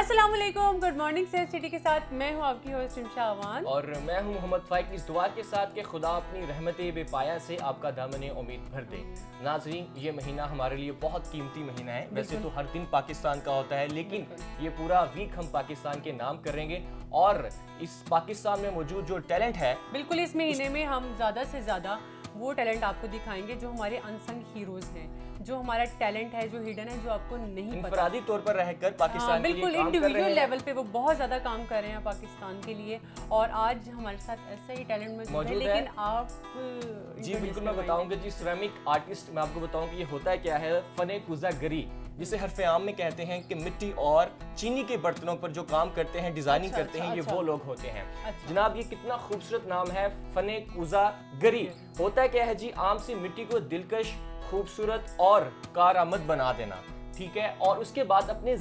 अस्सलाम वालेकुम, good morning safe city के साथ मैं हूँ आपकी होस्ट रिमशा अवान और मैं हूँ मोहम्मद फाइक। इस दुआ के साथ कि खुदा अपनी रहमत बेपाया से आपका दामन उम्मीद भर दे। नाजरीन, ये महीना हमारे लिए बहुत कीमती महीना है। वैसे तो हर दिन पाकिस्तान का होता है, लेकिन ये पूरा वीक हम पाकिस्तान के नाम करेंगे और इस पाकिस्तान में मौजूद जो टैलेंट है, बिल्कुल इस महीने में हम ज़्यादा से ज़्यादा वो टैलेंट आपको दिखाएंगे जो हमारे अनसंग हीरोज़ हैं, जो हमारा टैलेंट है, जो हिडन है, जो आपको नहीं पता। इंफरादी तौर पर रहकर पाकिस्तान के लिए बिल्कुल काम कर रहे इंडिविजुअल हैं। लेवल पे वो बहुत ज़्यादा काम कर रहे हैं पाकिस्तान के लिए। और आज हमारे साथ ऐसा ही टैलेंट मौजूद है, लेकिन आप जी बिल्कुल मैं बताऊंगा जी। सिरेमिक आर्टिस्ट, मैं आपको बताऊं कि ये होता क्या है। फने कुज़ागरी, जिसे हरफे आम में कहते हैं कि मिट्टी और चीनी के बर्तनों पर जो काम करते हैं, डिजाइनिंग करते हैं, ये वो लोग होते हैं। जनाब, ये कितना खूबसूरत नाम है, फने कुज़ागरी। होता क्या है जी, आम से मिट्टी को दिलकश, खूबसूरत और कारआमद बना देना, ठीक है। और उसके बाद अपने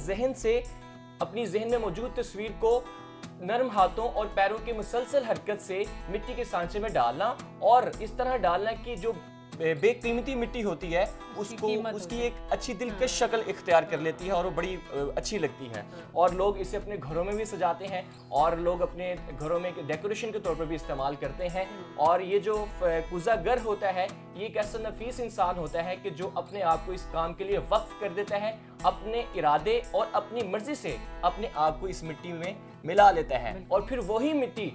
जहन में मौजूद तस्वीर को नरम हाथों और पैरों के मुसलसल हरकत से मिट्टी के सांचे में डालना, और इस तरह डालना कि जो बेकीमती मिट्टी होती है उसकी एक अच्छी दिलकश शक्ल इख्तियार कर लेती है और वो बड़ी अच्छी लगती है। और लोग इसे अपने घरों में भी सजाते हैं और लोग अपने घरों में डेकोरेशन के तौर पर भी इस्तेमाल करते हैं। और ये जो कुज़ागर होता है, ये एक ऐसा नफीस इंसान होता है कि जो अपने आप को इस काम के लिए वक्फ कर देता है, अपने इरादे और अपनी मर्जी से अपने आप को इस मिट्टी में मिला लेता है। और फिर वही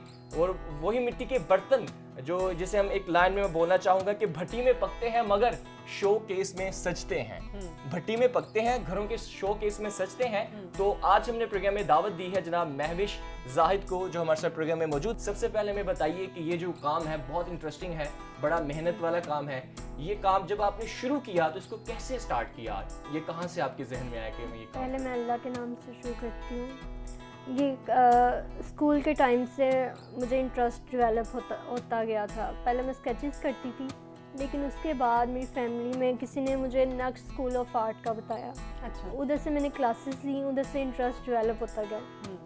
मिट्टी के बर्तन, जो जिसे हम एक लाइन में मैं बोलना चाहूंगा कि भट्टी में पकते हैं मगर शो केस में सजते हैं। भट्टी में पकते हैं, घरों के शो केस में सजते हैं। तो आज हमने प्रोग्राम में दावत दी है जनाब महविश जाहिद को, जो हमारे साथ प्रोग्राम में मौजूद। सबसे पहले हमें बताइए कि ये जो काम है बहुत इंटरेस्टिंग है, बड़ा मेहनत वाला काम है। ये काम जब आपने शुरू किया तो इसको कैसे स्टार्ट किया, ये कहाँ से आपके जहन में आया कि मैं ये काम? पहले मैं अल्लाह के नाम से शुरू करती हूँ। ये स्कूल के टाइम से मुझे इंटरेस्ट डेवलप होता गया था। पहले मैं स्केचेस करती थी, लेकिन उसके बाद मेरी फैमिली में किसी ने मुझे नेक्स्ट स्कूल ऑफ आर्ट का बताया। अच्छा। उधर से मैंने क्लासेस ली, उधर से इंटरेस्ट डेवलप होता गया।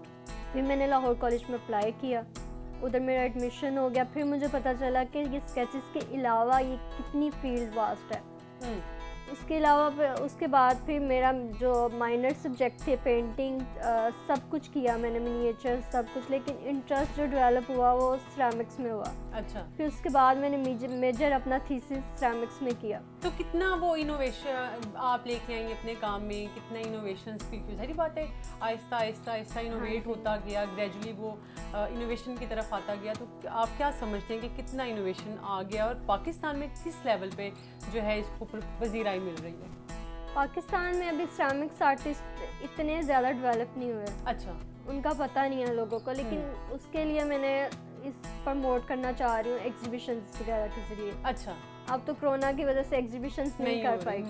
फिर मैंने लाहौर कॉलेज में अप्लाई किया, उधर मेरा एडमिशन हो गया। फिर मुझे पता चला कि ये स्केचेस के अलावा ये कितनी फील्ड वास्ट है। उसके अलावा उसके बाद फिर मेरा जो माइनर सब्जेक्ट थे, पेंटिंग, सब कुछ किया मैंने, मिनिएचर सब कुछ, लेकिन इंटरेस्ट जो डेवलप हुआ वो सिरेमिक्स में हुआ। अच्छा। फिर उसके बाद मैंने मेजर अपना थीसिस सिरेमिक्स में किया। तो कितना वो इनोवेशन आप लेके आएंगे अपने काम में, कितना इनोवेशन सीखी? सारी बात है, आहिस्ता आहिस्ता इनोवेट होता गया, ग्रेजुअली वो इनोवेशन की तरफ आता गया। तो आप क्या समझते हैं कि कितना इनोवेशन आ गया और पाकिस्तान में किस लेवल पे जो है इसको पजीराई मिल रही है? पाकिस्तान में अभी सिरेमिक्स आर्टिस्ट इतने ज़्यादा डेवलप नहीं हुए। अच्छा। उनका पता नहीं है लोगों को, लेकिन उसके लिए मैंने इस प्रमोट करना चाह रही हूँ एग्जीबिशंस वगैरह के ज़रिए। अच्छा। अब तो कोरोना की वजह से एग्जीबिशंस नहीं कर पाई,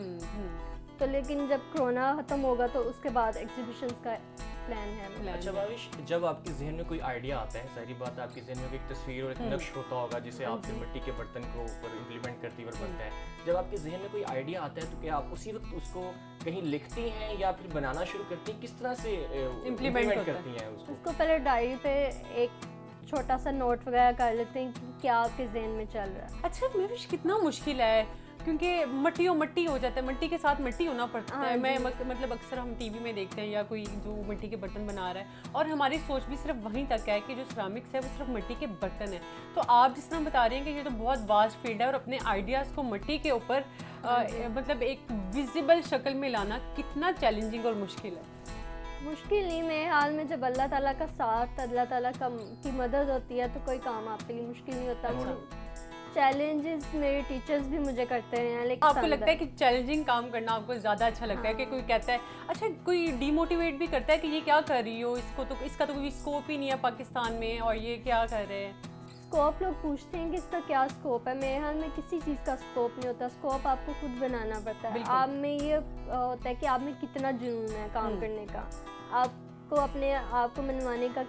तो लेकिन जब कोरोना ख़त्म होगा तो उसके बाद एग्जीबिशंस का प्लान है। अच्छा भाविश, जब आपके जहन में कोई आइडिया आता है, सारी बात आपके जहन में एक तस्वीर और एक नक्श होता होगा जिसे आप फिर मिट्टी के बर्तन को ऊपर इम्प्लीमेंट करती हुए बनता है। जब आपके जहन में कोई आइडिया आता है तो क्या आप उसी वक्त उसको कहीं लिखती हैं या फिर बनाना शुरू करती हैं? किस तरह से इम्प्लीमेंट करती हैं उसको? पहले डायरी पे एक छोटा सा नोट वगैरह कर लेते हैं कि क्या आपके जहन में चल रहा है। अच्छा महविश, कितना मुश्किल है, क्योंकि मट्टी हो जाता है, मट्टी के साथ मिट्टी होना पड़ता है। मैं मतलब अक्सर हम टीवी में देखते हैं या कोई जो मिट्टी के बर्तन बना रहा है, और हमारी सोच भी सिर्फ वहीं तक है कि जो सिरेमिक्स है वो सिर्फ मिट्टी के बर्तन है। तो आप जिस तरह बता रही हैं कि ये तो बहुत वास्ट फील्ड है और अपने आइडियाज़ को मिट्टी के ऊपर मतलब एक विजिबल शक्ल में लाना कितना चैलेंजिंग और मुश्किल है? मुश्किल नहीं, मेरे हाल में जब अल्लाह ताला का साथ, अल्लाह ताला की मदद होती है तो कोई काम आपके लिए मुश्किल नहीं होता। चैलेंजेस मेरे टीचर्स भी मुझे करते हैं, लेकिन आपको लगता है कि चैलेंजिंग काम करना आपको ज़्यादा अच्छा लगता है कि कोई कहता है, अच्छा कोई डिमोटिवेट भी करता है कि ये क्या कर रही हो, इसका तो कोई स्कोप ही नहीं है पाकिस्तान में और ये क्या कर रहे हैं? स्कोप लोग पूछते हैं कि इसका क्या स्कोप है। मेरे हाल में किसी चीज़ का स्कोप नहीं होता, स्कोप आपको खुद बनाना पड़ता है। आप में ये होता है कि आप में कितना जुनून है काम करने का, आपको अपने आप को मनवाने का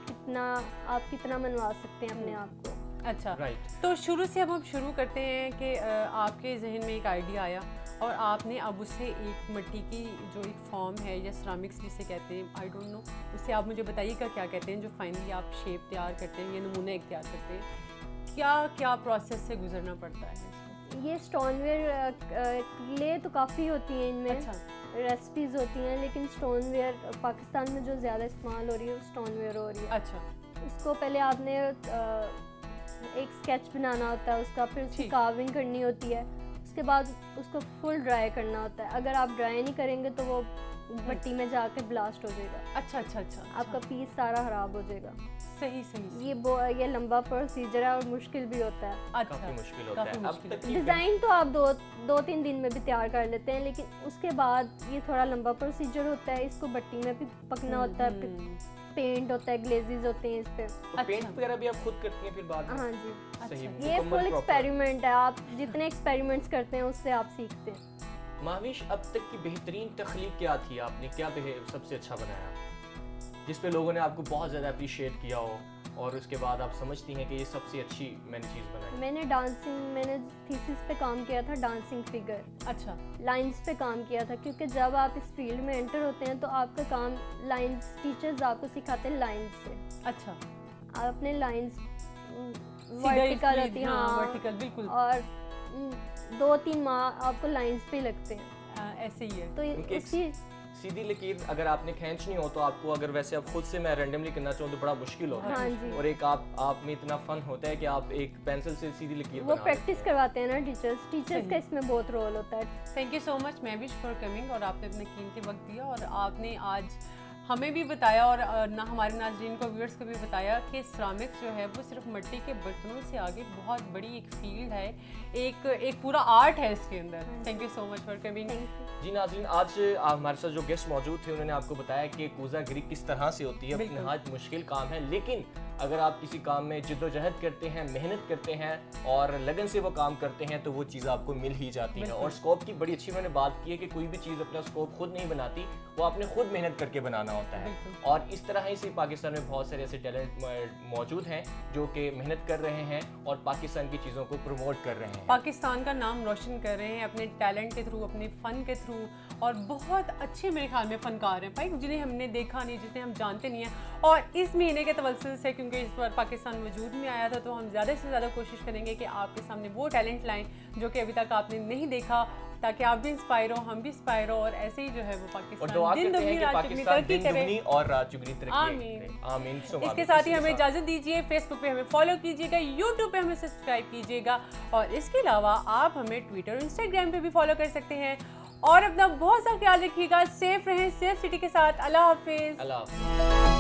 आप कितना मनवा सकते हैं अपने आप को। अच्छा, तो शुरू से अब हम शुरू करते हैं कि आपके जहन में एक आइडिया आया और आपने अब उसे एक मिट्टी की जो एक फॉर्म है या सिरेमिक्स जिसे कहते हैं, आई डोंट नो, उससे आप मुझे बताइएगा क्या कहते हैं, जो फाइनली आप शेप तैयार करते हैं या नमूना एक तैयार करते हैं, क्या प्रोसेस से गुजरना पड़ता है? ये स्टोनवेयर क्ले तो काफ़ी होती है इनमें। अच्छा। रेसिपीज़ होती हैं, लेकिन स्टोन वेयर पाकिस्तान में जो ज़्यादा इस्तेमाल हो रही है वो स्टोन वेयर हो रही है। अच्छा, उसको पहले आपने एक स्केच बनाना होता है उसका, फिर उसकी कार्विंग करनी होती है, उसके बाद उसको फुल ड्राई करना होता है। अगर आप ड्राई नहीं करेंगे तो वो मट्टी में जाके ब्लास्ट हो जाएगा। अच्छा अच्छा अच्छा, आपका पीस सारा खराब हो जाएगा। सही सही। ये लंबा प्रोसीजर है और मुश्किल भी होता है। अच्छा, काफी मुश्किल होता है। अब तक डिज़ाइन तो आप दो तीन दिन में भी तैयार कर लेते हैं, लेकिन उसके बाद ये थोड़ा लंबा प्रोसीजर होता है। इसको भट्टी में भी पकना होता है, पेंट होता है, ग्लेजेस होते हैं इस पे। तो पेंट वगैरह भी आप खुद करती हैं फिर बाद में? हाँ जी, सही, ये फुल एक्सपेरिमेंट है। आप जितने एक्सपेरिमेंट्स करते हैं उससे आप सीखते हैं। महविश, अब तक की बेहतरीन तख्लीक क्या थी? आपने क्या सबसे अच्छा बनाया जिस पे लोगों ने आपको बहुत ज़्यादा अप्रिशिएट किया हो और उसके बाद आप समझती हैं कि ये सबसे अच्छी मैंने चीज़ बनाई? मैंने थीसिस पे काम किया था, डांसिंग फिगर। अच्छा, लाइंस पे काम किया था, क्योंकि जब आप इस फील्ड में एंटर होते हैं तो आपका काम लाइंस, टीचर्स आपको सिखाते हैं लाइंस से। अच्छा, आप अपने लाइंस वर्टिकल होती हैं, हाँ, वर्टिकल बिल्कुल, और 2-3 माह आपको लाइंस पे लगते हैं। ऐसे ही है। तो उसी सीधी लकीर अगर आपने खींचनी हो तो आपको, अगर वैसे आप खुद से मैं रैंडमली करना चाहूँ तो बड़ा मुश्किल होता है। हाँ जी। और एक आप में इतना फन होता है कि आप एक पेंसिल से सीधी लकीर वो बना प्रैक्टिस करवाते हैं ना टीचर्स का इसमें बहुत रोल होता है। Thank you so much Mahwish for coming, और आपने अपना कीमती वक्त दिया और आपने आज हमें भी बताया और ना हमारे नाज़रीन को, व्यूअर्स को भी बताया कि सिरामिक्स जो है वो सिर्फ मिट्टी के बर्तनों से आगे बहुत बड़ी एक फील्ड है, एक पूरा आर्ट है इसके अंदर। Thank you so much for coming. जी नाज़रीन, आज हमारे साथ जो गेस्ट मौजूद थे उन्होंने आपको बताया कि कोज़ागिरी किस तरह से होती है। नहायत मुश्किल काम है, लेकिन अगर आप किसी काम में जिद्दोजहद करते हैं, मेहनत करते हैं और लगन से वो काम करते हैं तो वो चीज़ आपको मिल ही जाती है। और स्कोप की बड़ी अच्छी मैंने बात की है कि कोई भी चीज़ अपना स्कोप खुद नहीं बनाती, वो आपने खुद मेहनत करके बनाना होता है। और इस तरह ही से पाकिस्तान में बहुत सारे ऐसे टैलेंट मौजूद हैं जो कि मेहनत कर रहे हैं और पाकिस्तान की चीज़ों को प्रमोट कर रहे हैं, पाकिस्तान का नाम रोशन कर रहे हैं अपने टैलेंट के थ्रू, अपने फ़न के थ्रू। और बहुत अच्छे मेरे ख्याल में फ़नकार हैं भाई, जिन्हें हमने देखा नहीं, जिन्हें हम जानते नहीं हैं। और इस महीने के तवज्जुह से, क्योंकि इस बार पाकिस्तान वजूद में आया था, तो हम ज़्यादा से ज़्यादा कोशिश करेंगे कि आपके सामने वो टैलेंट लाएं जो कि अभी तक आपने नहीं देखा, ताकि आप भी इंस्पायर हो, हम भी इंस्पायर हो, और ऐसे ही जो है वो पाकिस्तान दिन दुगनी रात चुगनी तरक्की करे। और रात चुगनी तरक्की। आमीन आमीन। इसके साथ ही हमें इजाज़त दीजिए। फेसबुक पे हमें फॉलो कीजिएगा, यूट्यूब पे हमें सब्सक्राइब कीजिएगा, और इसके अलावा आप हमें ट्विटर और इंस्टाग्राम पे भी फॉलो कर सकते हैं। और अपना बहुत सा ख्याल रखिएगा, सेफ रहें, सेफ सिटी के साथ। अल्लाह हाफिज़। अल्लाह हाफिज़।